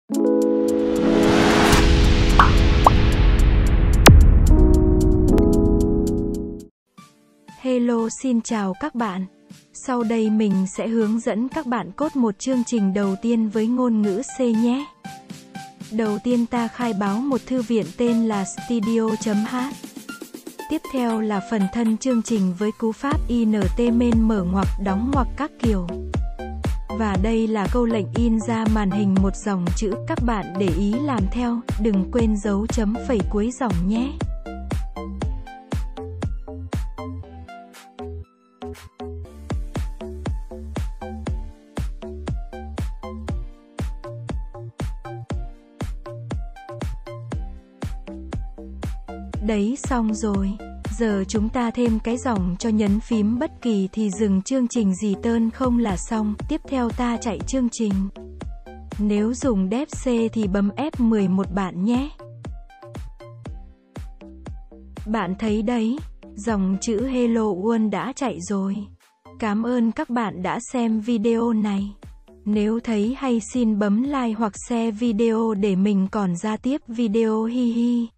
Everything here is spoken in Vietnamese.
Hello, xin chào các bạn. Sau đây mình sẽ hướng dẫn các bạn code một chương trình đầu tiên với ngôn ngữ C nhé. Đầu tiên ta khai báo một thư viện tên là studio.h. Tiếp theo là phần thân chương trình với cú pháp int main mở ngoặc đóng ngoặc các kiểu. Và đây là câu lệnh in ra màn hình một dòng chữ, các bạn để ý làm theo, đừng quên dấu chấm phẩy cuối dòng nhé. Đấy, xong rồi. Giờ chúng ta thêm cái dòng cho nhấn phím bất kỳ thì dừng chương trình gì tơn không là xong. Tiếp theo ta chạy chương trình. Nếu dùng dev C thì bấm F11 bạn nhé. Bạn thấy đấy, dòng chữ Hello World đã chạy rồi. Cảm ơn các bạn đã xem video này. Nếu thấy hay xin bấm like hoặc share video để mình còn ra tiếp video hi hi.